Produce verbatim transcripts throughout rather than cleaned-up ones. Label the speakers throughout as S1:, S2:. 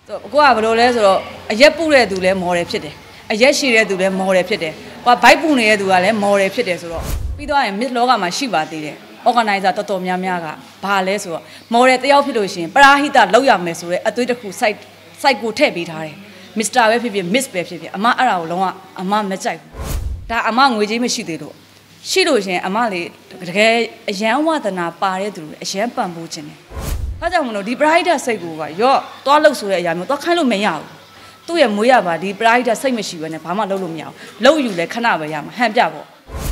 S1: ကိုကဘယ်လိုလဲဆိုတော့အရက်ပူတဲ့သူလည်းမော်တယ်ဖြစ်တယ်အရက်ရှည်တဲ့သူလည်းမော်တယ်ဖြစ်တယ်ဟိုဘိုက်ပူနေတဲ့သူကလည်းမော်တယ်ဖြစ်တယ်ဆိုတော့ပြီးတော့ရင် Miss လောကမှာရှိပါသေးတယ် organizer တော်တော်များများကဘာလဲဆိုတော့မော်တယ်တယောက်ဖြစ်လို့ရှိရင်ပရာဟိတလောက်ရမယ်ဆိုတဲ့အသွေးတစ်ခု site site ကိုထည့်ပေးထားတယ် Mister ပဲဖြစ်ဖြစ် Miss ပဲဖြစ်ဖြစ်အမအဲ့ဒါကိုလုံးဝအမမကြိုက်ဘူးဒါအမငွေကြေးမရှိသေးလို့ရှိလို့ရှင်အမလေးတကယ်အရန်ဝဒနာပါတဲ့သူအရန်ပံ့ပိုးခြင်းတယ်ဒါကြောင့်မလို့ဒီ pride စိတ်ကိုကရော့သွားလို့ဆိုတဲ့အရာမျိုးသွားခိုင်းလို့မရဘူးသူ့ရဲ့မွေးရပါဒီ pride စိတ်မရှိဘဲနဲ့ဘာမှလုပ်လို့မရဘူးလုပ်ယူလဲခဏပဲရမှာဟန်ပြပေါ့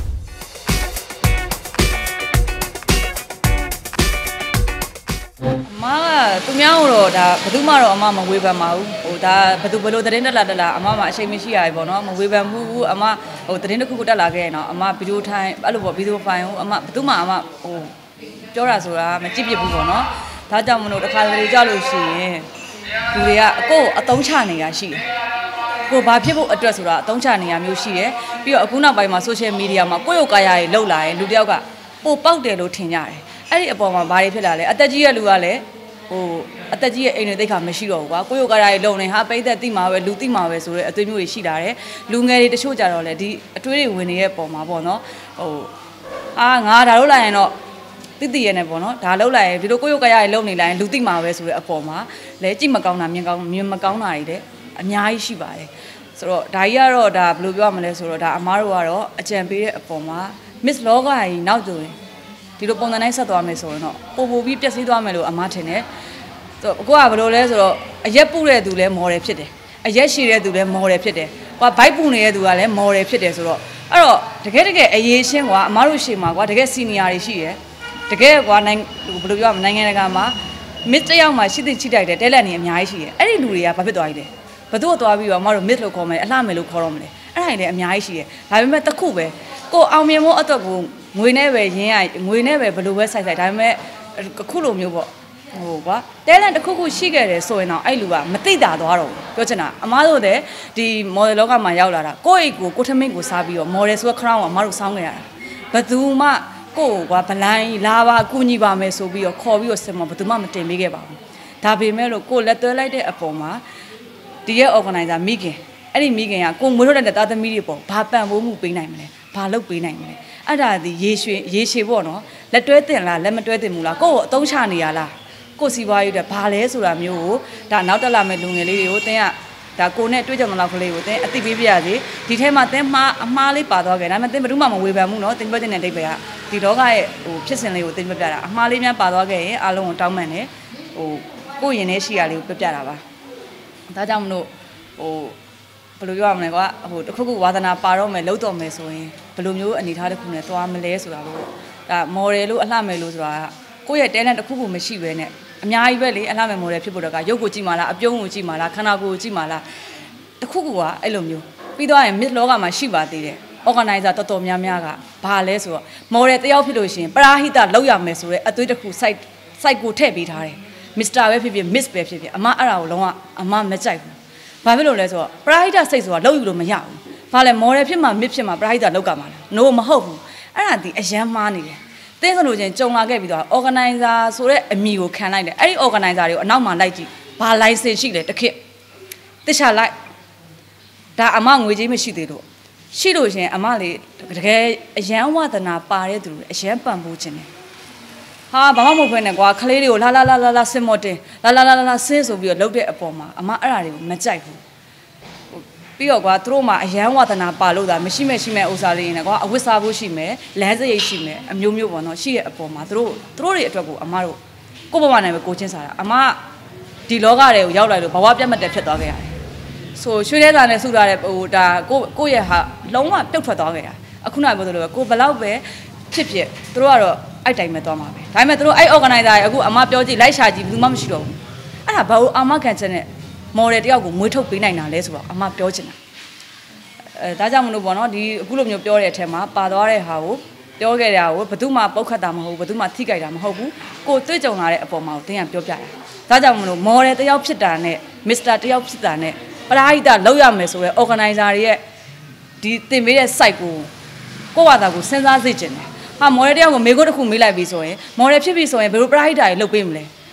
S1: အမကသူများတော့ဒါဘယ်သူမှတော့အမမဝေဖန်ပါဘူးဟိုဒါဘယ်သူဘယ်လိုသတင်းတက်လာတက်လာအမမှအချိန်မရှိရပြီပေါ့နော်မဝေဖန်ဘူးအမဟိုသတင်းတစ်ခုခုတက်လာခဲ့ရင်တော့အမဗီဒီယိုထိုင်အဲ့လိုပေါ့ဗီဒီယိုဖိုင်ဟိုအမဘယ်သူမှအမဟိုပြောတာဆိုတာမကြည့်ပြဘူးပေါ့နော်ဒါကြောင့်မလို့တစ်ခါတလေကြောက်လို့ရှိရင်လူတွေကအကိုအတုံးချနေရရှိတယ်ကိုဘာဖြစ်ဖို့အတွက်ဆိုတာအတုံးချနေရမျိုးရှိတယ်ပြီးတော့အခုနောက်ပိုင်းမှာ social media မှာကိုယ့်ရုပ်ကာယတွေလှုပ်လာရင်လူတယောက်ကပိုပေါက်တယ်လို့ထင်ကြတယ်အဲ့ဒီအပေါ်မှာဘာတွေဖြစ်လာလဲအသက်ကြီးရဲ့လူကလည်းဟိုအသက်ကြီးရဲ့အိမ်တွေတိတ်ခါမရှိတော့ဘူးကွာကိုယ့်ရုပ်ကာယတွေလုံနေဟာပိတ်သက်တိမှာပဲလူတိမှာပဲဆိုတဲ့အသွေးမျိုးတွေရှိလာတယ်လူငယ်တွေတချို့ကြတော့လေဒီအတွေးတွေဝင်နေတဲ့ပုံမှာပေါ့နော်ဟိုအာငါဒါလို့လာရင်တော့တိတိရဲနေပေါ့နော်ဒါလောက်လိုက်ရင်ဒီလိုကိုရုပ်ကရရလုံနေလိုက်ရင်လူတိမှာပဲဆိုတဲ့အပေါ်မှာလဲကြည့်မကောင်းတာမြင်ကောင်းမြင်မကောင်းတာတွေတဲ့အများကြီးရှိပါတယ်ဆိုတော့ဒါကြီးကတော့ဒါဘယ်လိုပြောရမလဲဆိုတော့ဒါအမားတို့ကတော့အကြံပေးတဲ့အပေါ်မှာ Miss လောကကြီးနောက်ဆိုရင်ဒီလိုပုံစံတိုင်းဆက်သွားမယ်ဆိုရင်တော့ပို့ပို့ပြီးပြည့်စည်သွားမယ်လို့အမားထင်တယ်ဆိုတော့ကိုကဘယ်လိုလဲဆိုတော့အရက်ပူတဲ့သူလည်းမော်တယ်ဖြစ်တယ်အရက်ရှည်တဲ့သူလည်းမော်တယ်ဖြစ်တယ်ဟိုဘိုက်ပူနေတဲ့သူကလည်းမော်တယ်ဖြစ်တယ်ဆိုတော့အဲ့တော့တကယ်တကယ်အရေးရှင်းကွာအမားတို့ရှေ့မှာကွာတကယ်စီနီယာတွေရှိတယ်တကယ်ကွာနိုင်ငံဘယ်လိုပြောရမလဲနိုင်ငံတကာမှာ Miss တယောက်မှရှိသိချိတိုက်တယ်တဲလက်နေအများကြီးရှိတယ်အဲ့ဒီလူတွေကဘာဖြစ်သွားပြီလဲဘသူ့သွားပြီးတော့မတို့ Miss လို့ခေါ်မယ်အလှမယ်လို့ခေါ်တော့မလဲအဲ့ဒါတွေလည်းအများကြီးရှိတယ်ဒါပေမဲ့တစ်ခုပဲကိုအောင်မြင်ဖို့အတွက်ကိုငွေနဲ့ပဲရင်းရငွေနဲ့ပဲဘယ်လိုပဲစိုက်စိုက်ဒါပေမဲ့အခုလိုမျိုးပေါ့ဟိုကွာတဲလက်တစ်ခုခုရှိခဲ့တယ်ဆိုရင်တော့အဲ့လူကမသိတာသွားတော့ပြောချင်တာအမားတို့တဲ့ဒီ model လောကမှာရောက်လာတာကိုယ့်အိတ်ကိုကိုထမင်းကိုစားပြီးတော့ model ဆိုတဲ့ crown ကိုအမားတို့စောင်းခဲ့ရတာဘသူမှကိုကွာဗလိုင်းလာပါအကူညီပါမယ်ဆိုပြီးတော့ခေါ်ပြီးတော့စင်မဘယ်သူမှမတင်ပေးခဲ့ပါဘူးဒါပေမဲ့လို့ကိုလက်သွဲလိုက်တဲ့အပေါ်မှာဒီရဲ့ organizer မိခင်အဲ့ဒီမိခင်ကကိုမွေးထုတ်တဲ့သားသမီးတွေပေါ့ဘာပံ့ပိုးမှုပေးနိုင်မလဲဘာလုပ်ပေးနိုင်မလဲအဲ့ဒါဒီရေရွှေရေရှည်ပေါ့နော်လက်တွဲတင်လားလက်မတွဲတင်ဘူးလားကိုကိုအသုံးချနေရလားကိုစီပွားရေးတဲ့ဘာလဲဆိုတာမျိုးကိုဒါနောက်တက်လာမဲ့လူငယ်လေးတွေကိုတင်းကဒါကိုနဲ့တွေ့ကြမလားကလေးကိုတင်းအသိပေးပြရစီဒီထဲမှာတင်းမှားအမှားလေးပါသွားခဲ့ဒါပေမဲ့တင်းဘယ်သူမှမဝေဖန်ဘူးနော်တင်းပြောတဲ့တဲ့အိဗယ်ကဒီလောကရဲ့ဟိုဖြစ်စဉ်လေးကိုတင်းပြပြတာအမှားလေးများပါသွားခဲ့ရင်အားလုံးကိုတောင်းပန်တယ်ဟိုကိုရင်ထဲရှိရလေးကိုပြပြတာပါဒါကြောင့်မလို့ဟိုဘယ်လိုပြောရမလဲကွာဟိုတခုခုဝါသနာပါတော့မယ်လှုပ်တော့မယ်ဆိုရင်ဘယ်လိုမျိုးအနေထားတစ်ခုနဲ့သွားမလဲဆိုတာလို့ဒါ model လို့အလှမယ်လို့ဆိုတာကိုယ့်ရဲ့ talent တစ်ခုခုမရှိဘဲနဲ့အများကြီးပဲလေအလှမယ် model ဖြစ်ဖို့တော့ကရုပ်ကိုကြည့်မှလားအပြုံးကိုကြည့်မှလားခန္ဓာကိုယ်ကိုကြည့်မှလားတခုခုကအဲ့လိုမျိုးပြီးတော့ရင် Miss လောကမှာရှိပါသေးတယ် organizer တော်တော်များများကဘာလဲဆိုတော့ model တယောက်ဖြစ်လို့ရှိရင်ပရာဟိတလောက်ရမယ်ဆိုတဲ့အသွေးတစ်ခု site site ကိုထည့်ပေးထားတယ် Mister ပဲဖြစ်ဖြစ် Miss ပဲဖြစ်ဖြစ်အမအဲ့ဒါကိုလုံးဝအမမကြိုက်ဘူးဘာဖြစ်လို့လဲဆိုတော့ပရာဟိတစိတ်ဆိုတာလောက်ယူလို့မရဘူးဘာလဲ model ဖြစ်မှ Miss ဖြစ်မှပရာဟိတလောက်ကမှာလား no မဟုတ်ဘူးအဲ့ဒါဒီအရန်မှားနေတယ်တင်းစလို့ချင်းကြုံလာခဲ့ပြီးတော့ organizer ဆိုတဲ့အမည်ကိုခံလိုက်တယ်အဲ့ဒီ organizer တွေကိုအနောက်မှာလိုက်ကြည့်ဘာ license ရှိလဲတခစ်တခြားလိုက်ဒါအမငွေကြေးမရှိသေးလို့ရှိလို့ရှင်အမလေးတကယ်အရန်ဝဒနာပါတဲ့သူအရန်ပံ့ပိုးခြင်းတယ်ဟာဘာမှမဟုတ်ဘဲနဲ့ကွာခလေးတွေကိုလာလာလာလာစင်မော်တင်လာလာလာလာဆင်းဆိုပြီးတော့လှုပ်တဲ့အပေါ်မှာအမအဲ့ဒါတွေကိုမကြိုက်ဘူးပြီးတော့ကွာသူတို့မှာအရန်ဝဒနာပါလို့ဒါမရှိမဲ့ရှိမဲ့ဥစားလေးနေကွာအဝတ်စားဖို့ရှိမယ်လမ်းစရိတ်ရှိမယ်အမျိုးမျိုးပေါ့နော်ရှိတဲ့အပေါ်မှာသူတို့သူတို့တွေအတွက်ကိုအမတို့ကိုယ့်ဘဝနိုင်ပဲကိုချင်းစားတာအမဒီလောကတွေကိုရောက်လာလို့ဘဝပြတ်မတက်ဖြစ်သွားခဲ့ရတယ်ဆိုရွှေထဲသားနဲ့စုထားတဲ့ဟိုဒါကိုကိုရဲ့ဟာလုံးဝပြုတ်ထွက်သွားခဲ့တာအခုနကပြောသလိုပဲကိုဘလောက်ပဲဖြစ်ဖြစ်သူတို့ကတော့အဲ့တိုင်းပဲသွားမှာပဲဒါပေမဲ့သူတို့အဲ့ organizer တွေအခုအမပြောကြည့်လိုက်ရှာကြည့်ဘူးမှမရှိတော့ဘူးအဲ့ဒါဘာလို့အမခံချက်နဲ့ model တယောက်ကိုမွေးထုတ်ပေးနိုင်တာလဲဆိုတော့အမပြောချင်တာအဲဒါကြောင့်မလို့ပေါ့နော်ဒီအခုလိုမျိုးပြောတဲ့အထက်မှာပါသွားတဲ့ဟာကိုပြောခဲ့တာကိုဘယ်သူမှပုတ်ခတ်တာမဟုတ်ဘူးဘယ်သူမှထိကြိုက်တာမဟုတ်ဘူးကိုတွေ့ကြုံလာတဲ့အပေါ်မှာတင်းကပြောပြတာဒါကြောင့်မလို့ model တယောက်ဖြစ်တာနဲ့ Mister တယောက်ဖြစ်တာနဲ့ပရာဟိတလောက်ရမယ်ဆိုရဲ organizer တွေရဲ့ဒီတင်ပေးတဲ့ site ကိုကိုယ့်ဘာသာကိုစဉ်းစားစေချင်တယ်ဟာ model တယောက်ကိုမေကိုတစ်ခုမေးလိုက်ပြီဆိုရင် model ဖြစ်ပြီဆိုရင်ဘယ်လိုပရာဟိတတွေလုပ်ပေးမလဲ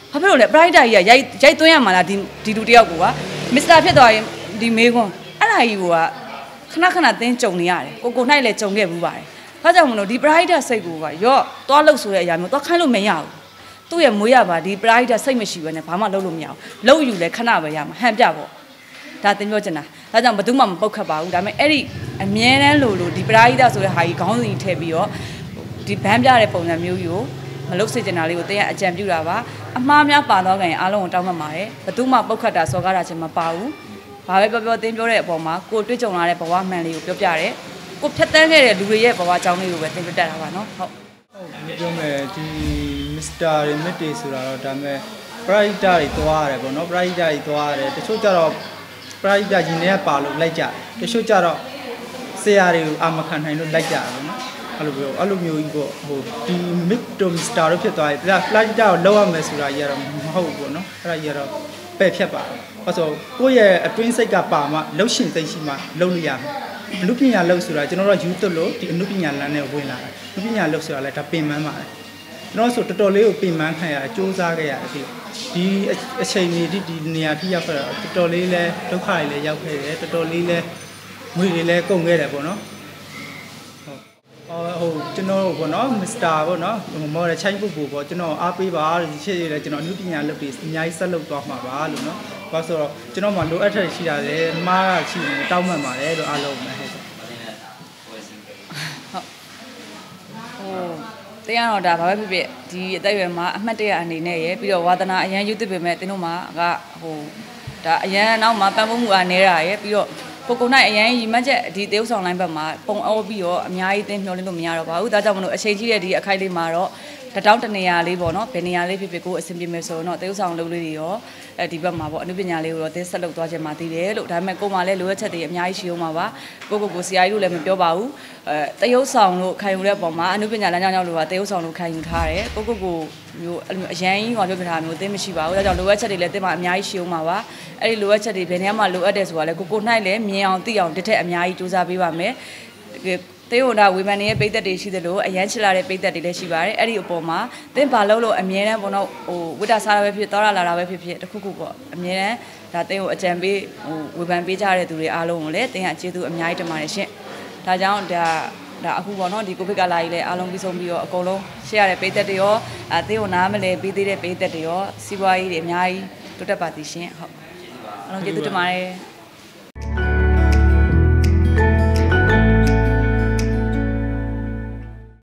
S1: ဘာဖြစ်လို့လဲ brighter ကြီးကရိုက်ရိုက်သွင်းရမှာလားဒီဒီလူတယောက်ကမစ္စတာဖြစ်သွားရင်ဒီမေကွန်းအဲ့ဒါကြီးကခဏခဏသင်းကြုံနေရတယ်ကိုကိုနိုင်လည်းကြုံခဲ့ဘူးပါတယ်ဒါကြောင့်မလို့ဒီ brighter စိတ်ကိုကရော့သွားလို့ဆိုတဲ့အရာမျိုးသွားခိုင်းလို့မရဘူးသူ့ရဲ့မွေးရပါဒီ brighter စိတ်မရှိဘဲနဲ့ဘာမှလုပ်လို့မရဘူးလုပ်ယူလဲခဏပဲရမှာဟန်ပြပေါ့ဒါသင်ပြောချင်တာဒါကြောင့်ဘယ်သူမှမပုတ်ခတ်ပါဘူးဒါပေမဲ့အဲ့ဒီအမြဲတမ်းလို့လို့ဒီ brighter ဆိုတဲ့ဟာကြီးခေါင်းစဉ်ထည့်ပြီးတော့ဒီဘန်းပြတဲ့ပုံစံမျိုးကြီးကိုမလုပ်စေချင်တာလေးကိုတင်းရအကြံပြုတာပါအမှားများပါတော့ခင်အားလုံးကိုတောင်းပန်ပါတယ်ဘယ်သူမှပုတ်ခတ်တာစော်ကားတာချင်းမပါဘူးဘာပဲပြောပြောတင်းပြောတဲ့အပေါ်မှာကိုတွေ့ကြုံလာတဲ့ဘဝမှန်လေးကိုပြောပြတယ်ကိုဖြတ်တန်းခဲ့တဲ့လူတွေရဲ့ဘဝအကြောင်းလေးကိုပဲတင်းပြတတ်တာပါနော်ဟုတ်
S2: ဟုတ်ပြောမယ်ဒီ Mister တွေ Miss တွေဆိုတာတော့ဒါပေမဲ့ Brighter တွေသွားရတယ်ပေါ့နော် Brighter တွေသွားရတယ်တချို့ကြတော့ Brighter ကြီးနဲ့ပါလို့လိုက်ကြတယ်တချို့ကြတော့ဆရာတွေကိုအာမခံနိုင်လို့လိုက်ကြတယ်ပေါ့နော်အဲ့လိုပြောအဲ့လိုမျိုးကြီးပေါ့ဟိုဒီ Miss တို့ Mister တို့ဖြစ်သွားပြီ Brighter ကိုလောက်ရမယ်ဆိုတာကြီးကတော့မဟုတ်ဘူးပေါ့နော်အဲ့ဒါကြီးကတော့ပယ်ဖြတ်ပါတယ်ဘာလို့ကိုယ့်ရဲ့အတွင်းစိတ်ကပါမှလှုပ်ရှင်စိတ်ရှိမှလှုပ်လို့ရမယ်အနုပညာလှုပ်ဆိုတာကျွန်တော်တို့ယူသွလို့ဒီအနုပညာလမ်းနဲ့ဝင်လာတယ်အနုပညာလှုပ်ဆိုတာလည်းဒါပင်ပန်းပါတယ်ကျွန်တော်ဆိုတော်တော်လေးကိုပင်ပန်းခံရအကျိုးစားခဲ့ရတယ်ဒီဒီအချိန်ကြီးဒီဒီနေရာထိရောက်ခဲ့တော့တော်တော်လေးလဲဒုက္ခတွေလည်းရောက်ခဲ့တယ်တော်တော်လေးလဲငွေတွေလည်းကုန်ခဲ့တယ်ပေါ့နော်ဟုတ်ဟိုကျွန်တော်ပေါ့နော် Mister ပေါ့နော်မော်ဒယ်ချိုင်းပုတ်ပေါ့ကျွန်တော်အားပေးပါဒီချက်ရည်လဲကျွန်တော်အနုပညာလုပ်ပြီးအများကြီးဆက်လုပ်သွားမှာပါလို့နော်ဘာဆိုတော့ကျွန်တော်မှလိုအပ်တဲ့ရှိတာလေမှားတာရှိနေတောင်းမှန်ပါတယ်လို့အားလုံးပဲဟုတ်ဟုတ်ဟို
S1: တရားတော်ဒါဘာပဲဖြစ်ဖြစ်ဒီအသက်အရွယ်မှာအမှတ်တရအနေနဲ့ရယ်ပြီးတော့ဝါသနာအရန်ယူသစ်ပေမဲ့တင်းတို့မှာကဟိုဒါအရန်နောက်မှာပံ့ပိုးမှုအားနေတာရယ်ပြီးတော့ကိုကိုနိုင်အရန်ရီမတ်ချက်ဒီတေးဥဆောင်လိုင်းဘက်မှာပုံအောပြီးတော့အများကြီးတင်းမျှော်လင့်လို့မရတော့ပါဘူးဒါကြောင့်မလို့အချိန်ကြီးတဲ့ဒီအခိုက်လေးမှာတော့တတောင်းတနေရာလေးပေါ့နော်ဘယ်နေရာလေးဖြစ်ဖြစ်ကိုအဆင်ပြေမယ်ဆိုတော့တေးဥဆောင်လုပ်လေးတွေရောအဲဒီဘက်မှာပေါ့အနုပညာလေးကိုတော့တင်းဆက်လုပ်သွားခြင်းမှာတည်တယ်လို့ဒါပေမဲ့ကိုမှလည်းလိုအပ်ချက်တွေအများကြီးရှိအောင်ပါပါကိုကိုကိုဆရာကြီးတို့လည်းမပြောပါဘူးအဲတေးဥဆောင်လို့ခံယူတဲ့ပုံမှာအနုပညာလမ်းကြောင်းကြောင့်လို့ပါတေးဥဆောင်လို့ခံယူထားတယ်ကိုကိုကိုမျိုးအရန်ကြီးဟောပြောပြထားမျိုးတင်းမရှိပါဘူးဒါကြောင့်လိုအပ်ချက်တွေလည်းတင်းမှာအများကြီးရှိအောင်ပါပါအဲ့ဒီလိုအပ်ချက်တွေဘယ်နေရာမှာလိုအပ်တယ်ဆိုတာလဲကိုကိုနိုင်လည်းမြင်အောင်သိအောင်တစ်ထက်အများကြီးစူးစမ်းပေးပါမယ်တေးဟိုဒါဝေဖန်နေတဲ့ပိတ်သက်တွေရှိသလိုအရန်ချလာတဲ့ပိတ်သက်တွေလည်းရှိပါတယ်အဲ့ဒီအပေါ်မှာတင်းဘာလို့လို့အမြဲတမ်းပေါ့နော်ဟိုဝိတ္တစားတာပဲဖြစ်တော်ရလာတာပဲဖြစ်ဖြစ်တခုခုပေါ့အမြဲတမ်းဒါတင်းကိုအကြံပေးဟိုဝေဖန်ပေးကြတဲ့သူတွေအားလုံးကိုလည်းတင်းကကျေးဇူးအများကြီးတင်ပါတယ်ရှင်ဒါကြောင့်ဒါဒါအခုပေါ့နော်ဒီကိုဗစ်ကလာကြီးလည်းအားလုံးပြီးဆုံးပြီးတော့အကုန်လုံးရှေ့ရတဲ့ပိတ်သက်တွေရောအတင်းကိုနားမလဲပြီးသေးတဲ့ပိတ်သက်တွေရောစီးပွားရေးတွေအများကြီးတိုးတက်ပါသည်ရှင်ဟုတ်အားလုံးကျေးဇူးတင်ပါတယ်